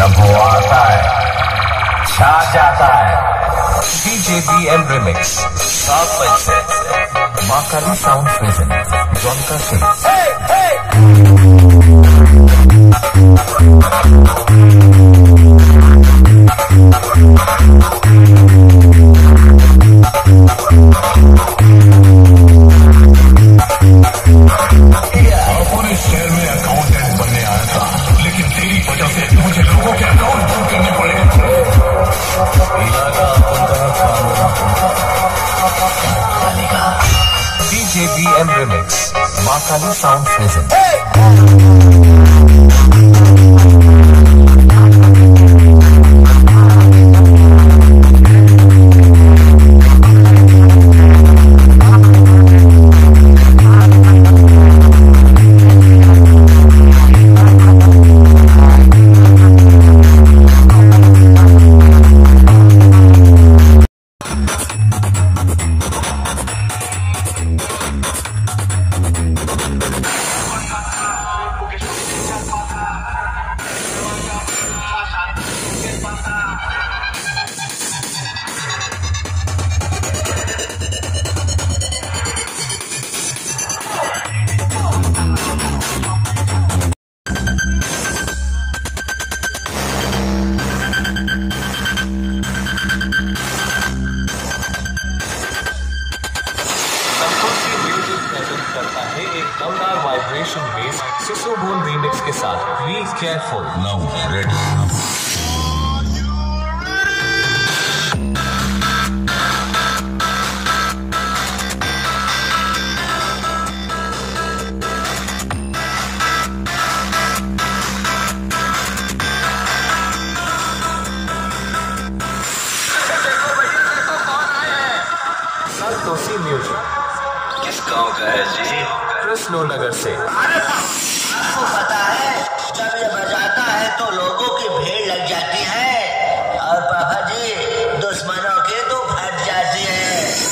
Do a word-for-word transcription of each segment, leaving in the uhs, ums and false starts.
जब वो आता है छा जाता है। डीजे बी एम रिमिक्स सात मई से माकाली साउंड प्रेजेंट janka से। पूरे शहर में अकाउंटेंट बनने आया था, लेकिन तेरी वजह से मुझे लोगों के अकाउंट बंद करने पड़े। डीजे बी एम रिमिक्स माकाली sound present. Santoshi music present करता है एक दमदार वाइब्रेशन बेस सिसोबोन रीमिक्स के साथ be careful. Now ready. Santoshi music किस गांव का है जी? कृष्णो नगर से। आपको पता है जब ये बजाता है तो लोगों की भीड़ लग जाती है और पापा जी दुश्मनों की तो फट जाती है।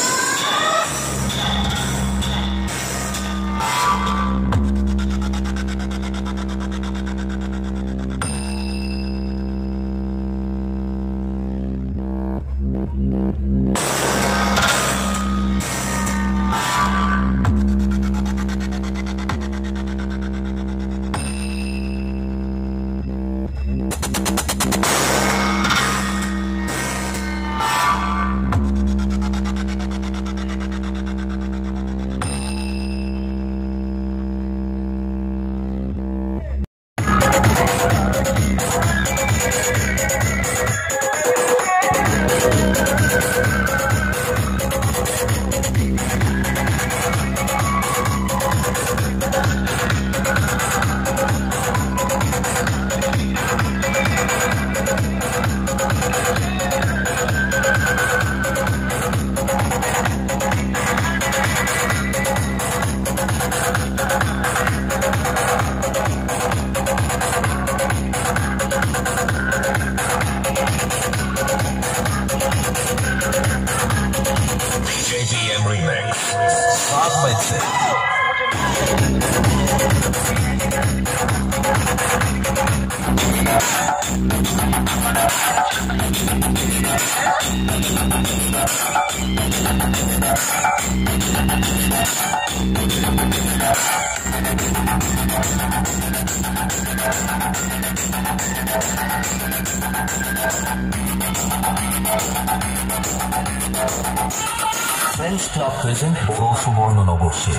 सात मई से Friends Club present Bogosuborno Noboshi.